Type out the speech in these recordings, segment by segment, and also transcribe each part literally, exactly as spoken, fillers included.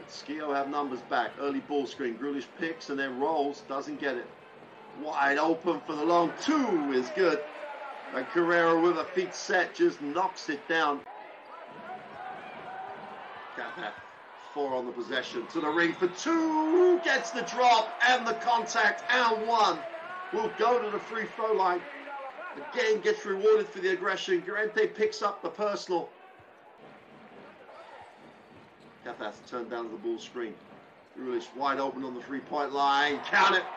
Skio have numbers back. Early ball screen. Grealish picks and then rolls. Doesn't get it. Wide open for the long two is good. And Carrera with a feet set just knocks it down. Cathcart, four on the possession. To the ring for two. Gets the drop and the contact. And one. Will go to the free throw line. Again gets rewarded for the aggression. Llorente picks up the personal. Cathcart turned down to the ball screen. Grealish wide open on the three-point line. Count it.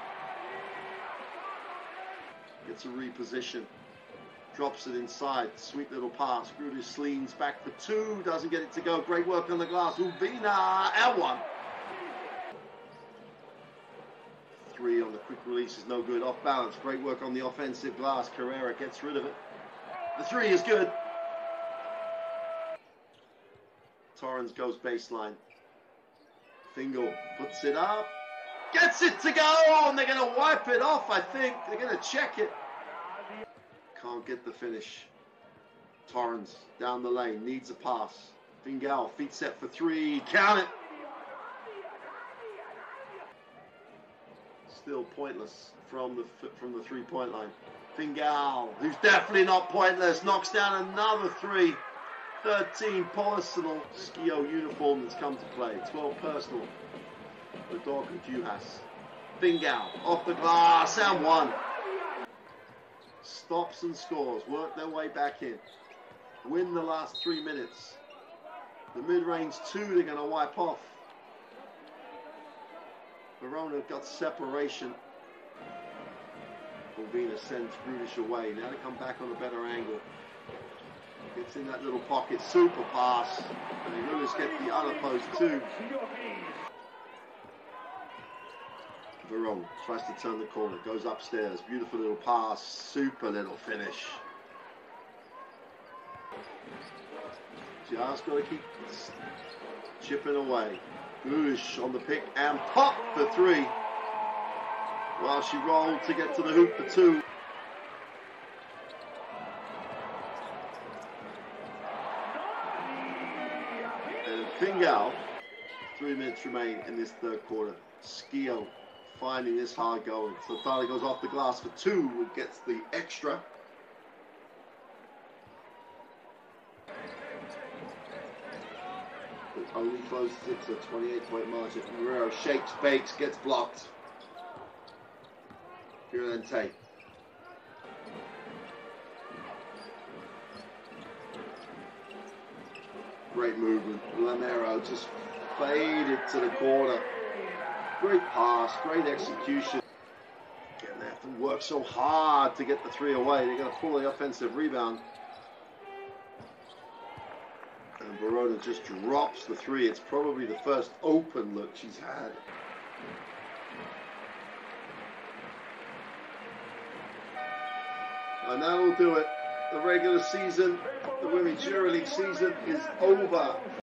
Gets a reposition. Drops it inside. Sweet little pass. Grealish leans back for two. Doesn't get it to go. Great work on the glass. Urbina and one. Three on the quick release is no good. Off balance. Great work on the offensive glass. Carrera gets rid of it. The three is good. Torrens goes baseline. Fingal puts it up. Gets it to go. And they're going to wipe it off, I think. They're going to check it. Can't get the finish. Torrens down the lane. Needs a pass. Fingal, feet set for three. Count it. Still pointless from the from the three-point line. Fingal, who's definitely not pointless, knocks down another three. thirteen personal Skio uniform that's come to play. twelve personal for Dorcan Juhas. Fingal off the glass and one. Stops and scores. Work their way back in. Win the last three minutes. The mid-range two they're going to wipe off. Verona got separation. Urbina sends Grealish away. Now to come back on a better angle. Gets in that little pocket. Super pass. And Grealish gets the other post too. Verona tries to turn the corner. Goes upstairs. Beautiful little pass. Super little finish. Just got to keep chipping away. Grealish on the pick and pop for three. While she rolled to get to the hoop for two. And Fingal, three minutes remain in this third quarter. Skio finding this hard going. So Thala goes off the glass for two and gets the extra. Only closes it to a twenty-eight point margin. Guerrero shakes, bakes, gets blocked. Llorente. Great movement. Lanero just faded to the corner. Great pass, great execution. And they have to work so hard to get the three away. They're going to pull the offensive rebound. And Verona just drops the three. It's probably the first open look she's had. And that'll do it. The regular season, the Women's EuroLeague season is over.